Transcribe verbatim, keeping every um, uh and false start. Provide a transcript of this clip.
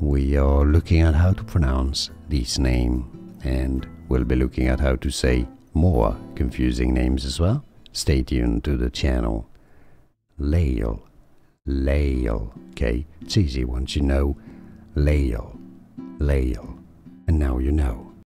we are looking at how to pronounce this name, and we'll be looking at how to say more confusing names as well. Stay tuned to the channel. Lael, Lael, okay? It's easy once you know Lael, Lael, and now you know.